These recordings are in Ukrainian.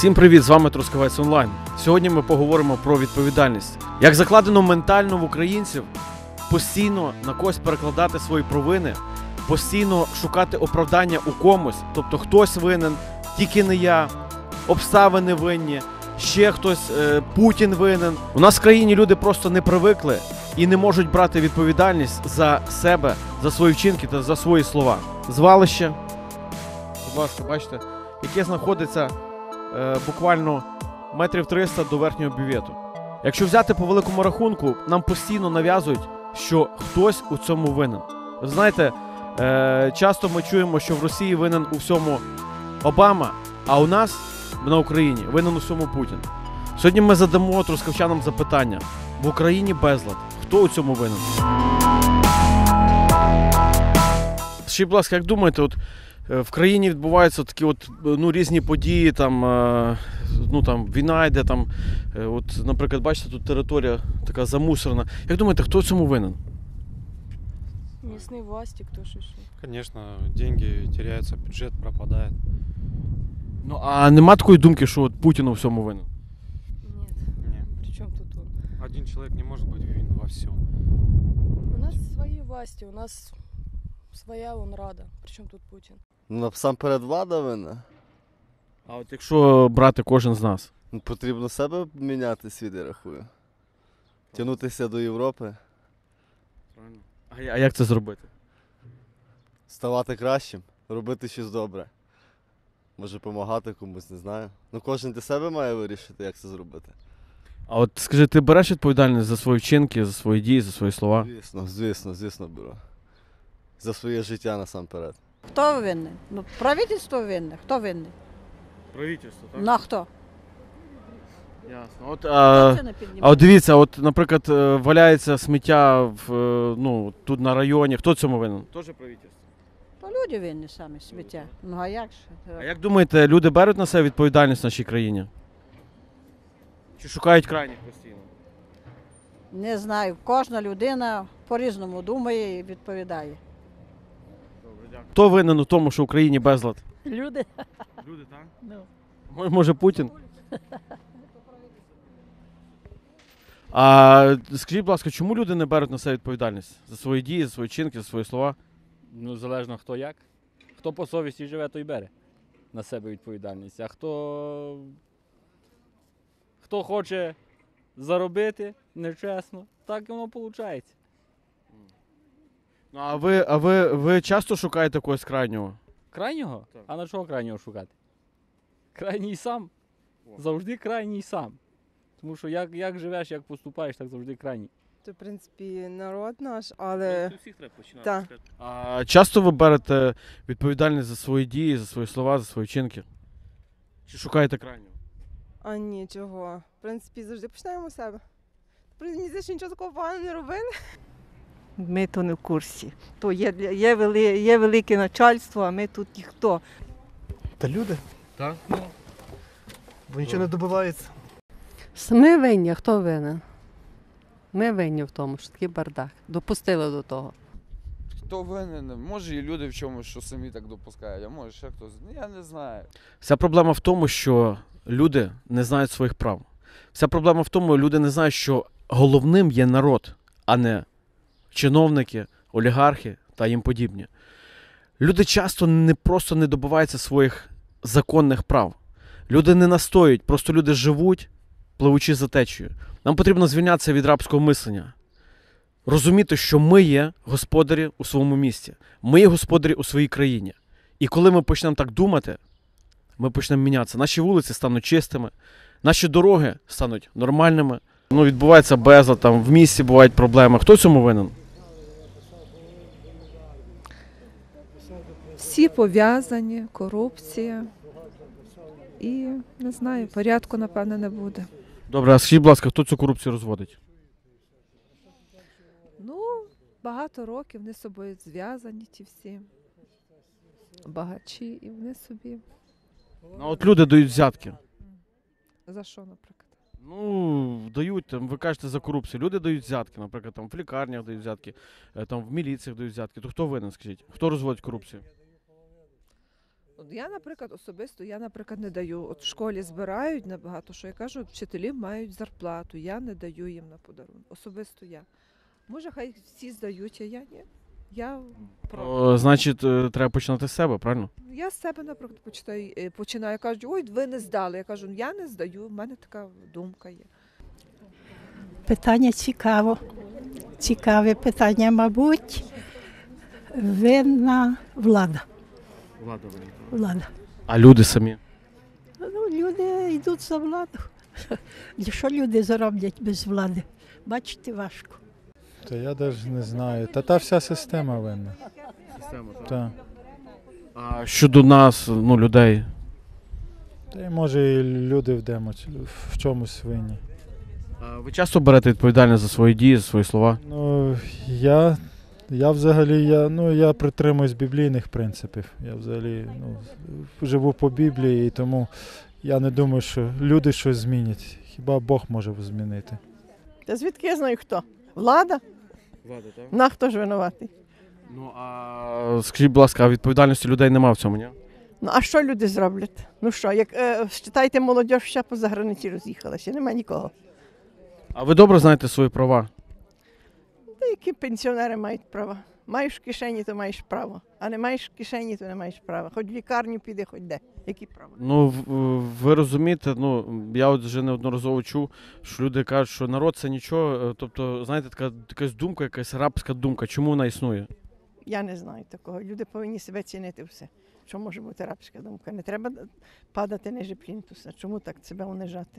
Всім привіт, з вами Трускавець Онлайн. Сьогодні ми поговоримо про відповідальність. Як закладено ментально в українців постійно на когось перекладати свої провини, постійно шукати оправдання у комусь, тобто хтось винен, тільки не я, обставини винні, ще хтось, Путін винен. У нас в країні люди просто не привикли і не можуть брати відповідальність за себе, за свої вчинки та за свої слова. Звалище, будь ласка, бачите, яке знаходиться буквально метрів 300 до верхнього бювету. Якщо взяти по великому рахунку, нам постійно нав'язують, що хтось у цьому винен. Ви знаєте, часто ми чуємо, що в Росії винен у всьому Обама, а у нас, на Україні, винен у всьому Путін. Сьогодні ми задамо трускавчанам запитання. В Україні безлад. Хто у цьому винен? Ще, будь ласка, як думаєте, от в країні відбуваються такі от, різні події, там, війна йде, там, от, наприклад, бачите, тут територія така замусорена. Як думаєте, хто в цьому винен? Местные власти, кто же еще? Конечно, деньги теряются, бюджет пропадает. Ну, а нема такої думки, що от Путін у всьому винен? Нет. Нет. Причем тут он? Один человек не может быть виновен во всем. У нас свои власти, у нас своя он рада. Причем тут Путин? Насамперед влада винна. А от якщо брати кожен з нас? Потрібно себе міняти, світ, я рахую. Тягнутися до Європи, А як це зробити? ставати кращим, робити щось добре. Може допомагати комусь, не знаю. Кожен для себе має вирішити, як це зробити. А от скажи, ти береш відповідальність за свої вчинки, за свої дії, за свої слова? Звісно беру. За своє життя насамперед. Хто винний? Правительство винне. Хто винний? Правительство, так? Ну а хто? Ясно. Хто це не піднімає? А от дивіться, от, наприклад, валяється сміття тут на районі. Хто цьому винен? Теж правительство. То люди винні самі сміття. Ну а як же? А як думаєте, люди беруть на себе відповідальність в нашій країні? Чи шукають крайніх постійно? Не знаю. Кожна людина по-різному думає і відповідає. Добре, дякую. Хто винен у тому, що в Україні безлад? Люди? Люди, так? Ну. Може Путін? А скажіть, будь ласка, чому люди не беруть на себе відповідальність за свої дії, за свої вчинки, за свої слова? Ну, залежно хто як. Хто по совісті живе, той бере на себе відповідальність. А хто хоче заробити нечесно, так і воно виходить. Ну, а ви часто шукаєте когось крайнього? Крайнього? Так. А на чого крайнього шукати? Крайній сам. Завжди крайній сам. Тому що як живеш, як поступаєш, так завжди крайній. Це, в принципі, народ наш, але всіх треба починати. Так. А часто ви берете відповідальність за свої дії, за свої слова, за свої вчинки? Чи шукаєте крайнього? нічого. В принципі, завжди починаємо з себе. Мені здається, що нічого такого поганого не робили. Ми то не в курсі. То є велике начальство, а ми тут ніхто. Та люди. Так? Бо нічого не добивається. Ми винні, а хто винен? Ми винні в тому, що такий бардак. Допустили до того. Хто винен? Може і люди в чомусь, що самі так допускають, а може ще хтось. Я не знаю. Вся проблема в тому, що люди не знають своїх прав. Вся проблема в тому, що люди не знають, що головним є народ, а не чиновники, олігархи та їм подібні. Люди часто просто не добиваються своїх законних прав. Люди не настоюють, просто люди живуть, пливучи за течією. Нам потрібно звільнятися від рабського мислення. Розуміти, що ми є господарі у своєму місті. Ми є господарі у своїй країні. І коли ми почнемо так думати, ми почнемо мінятися. Наші вулиці стануть чистими, наші дороги стануть нормальними. Відбувається безлад, там в місті бувають проблеми. Хто в цьому винен? Всі пов'язані, корупція і, не знаю, порядку, напевно, не буде. Добре, а скажіть, будь ласка, хто цю корупцію розводить? Багато років вони з собою зв'язані ті всі багачі, і вони собі. От люди дають взятки. За що, наприклад? Дають, там, ви кажете, за корупцію. Люди дають взятки, наприклад, там в лікарнях дають взятки, там в міліціях дають взятки. То хто винен, скажіть? Хто розводить корупцію? От я, наприклад, особисто не даю. От в школі збирають набагато, що я кажу, вчителі мають зарплату, я не даю їм на подарунок. Особисто я. Може, хай всі здають, а я ні. Я проти. Значить, треба починати з себе, правильно? Я з себе, наприклад, починаю. Кажуть, ой, ви не здали. Я кажу, я не здаю, в мене така думка є. Питання цікаве питання, мабуть, винна влада. Влада. А люди самі? Ну, люди йдуть за владу. Що люди зароблять без влади? Бачите, важко. Та я навіть не знаю. Та вся система винна. Система, так? Так. А щодо нас, ну, людей? Та й може і люди в чомусь винні. А ви часто берете відповідальність за свої дії, за свої слова? Ну, я взагалі, я притримуюсь біблійних принципів. Я взагалі живу по Біблії, і тому я не думаю, що люди щось змінять. Хіба Бог може змінити. Та звідки я знаю хто? Влада? Влада, так? На хто ж винуватий? Ну, а скажіть, будь ласка, а відповідальності людей нема в цьому, ні? Ну, а що люди зроблять? Ну що, як считайте, молодь ще по заграниці роз'їхалася, нема нікого. А ви добре знаєте свої права? Та які пенсіонери мають права? Маєш в кишені, то маєш право. А не маєш в кишені, то не маєш права. Хоч в лікарню піди, хоч де. Які права? Ну, ви розумієте, я от вже неодноразово чув, що люди кажуть, що народ це нічого, тобто, знаєте, така якась думка, якась рабська думка, чому вона існує? Я не знаю такого. Люди повинні себе цінити все. Що може бути рабська думка? Не треба падати ниже плінтуса. Чому так себе унижати?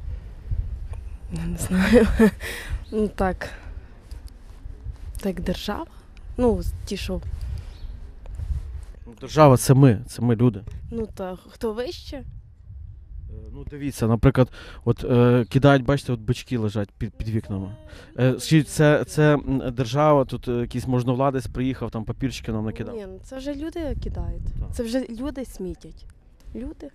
Не знаю. Ну так. Так держава? Ну, ті, що. Держава це ми люди. Ну так, хто вище? Ну, дивіться, наприклад, от кидають, бачите, от бички лежать під вікнами. Скажіть, це держава, тут якийсь можновладець приїхав, там папірчики нам накидав. Ні, ну це вже люди кидають. Так. Це вже люди смітять. Люди.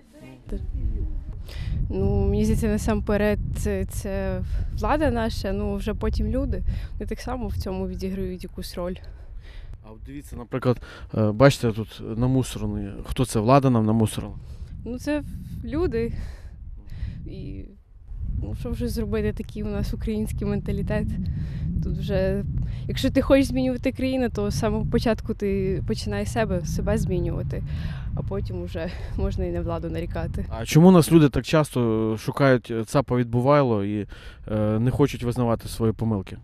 Ну, мені здається, насамперед це влада наша, ну вже потім люди. Вони так само в цьому відіграють якусь роль. А от дивіться, наприклад, бачите, тут намусорені. Хто це? Влада нам намусорила? Ну це люди. І ну, що вже зробити, такий у нас український менталітет. Тут вже, якщо ти хочеш змінювати країну, то з самого початку ти починай себе змінювати, а потім вже можна і на владу нарікати. А чому нас люди так часто шукають цапа відбувайло і не хочуть визнавати свої помилки?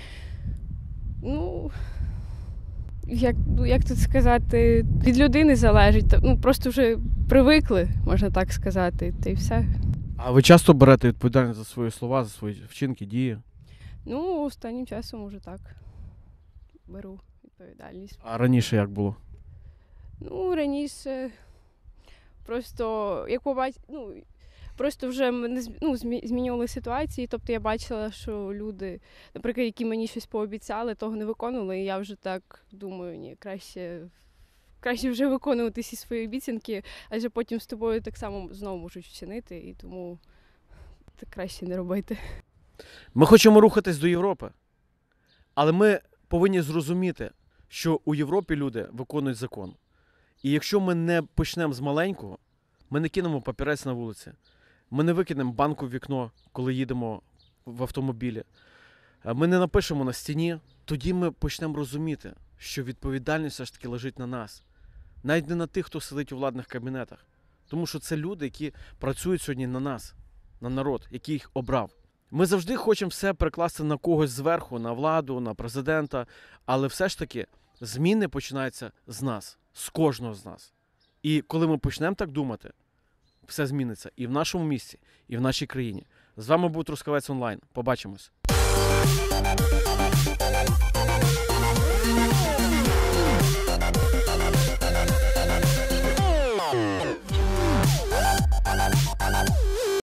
Ну, як тут сказати, від людини залежить. Ну, просто вже привикли, можна так сказати, та й все. А ви часто берете відповідальність за свої слова, за свої вчинки, дії? Ну, останнім часом уже так. Беру відповідальність. А раніше як було? Ну, раніше просто, як просто вже змінювали ситуації. Тобто я бачила, що люди, наприклад, які мені щось пообіцяли, того не виконували, і я вже так думаю, ні, краще вже виконувати всі свої обіцянки, адже потім з тобою так само знову можуть вчинити, і тому так краще не робити. Ми хочемо рухатись до Європи, але ми повинні зрозуміти, що у Європі люди виконують закон. І якщо ми не почнемо з маленького, ми не кинемо папірець на вулиці, ми не викинемо банку в вікно, коли їдемо в автомобілі, ми не напишемо на стіні, тоді ми почнемо розуміти, що відповідальність все ж таки лежить на нас. Навіть не на тих, хто сидить у владних кабінетах. Тому що це люди, які працюють сьогодні на нас, на народ, який їх обрав. Ми завжди хочемо все перекласти на когось зверху, на владу, на президента, але все ж таки зміни починаються з нас, з кожного з нас. І коли ми почнемо так думати, все зміниться і в нашому місті, і в нашій країні. З вами був Трускавець Онлайн. Побачимось.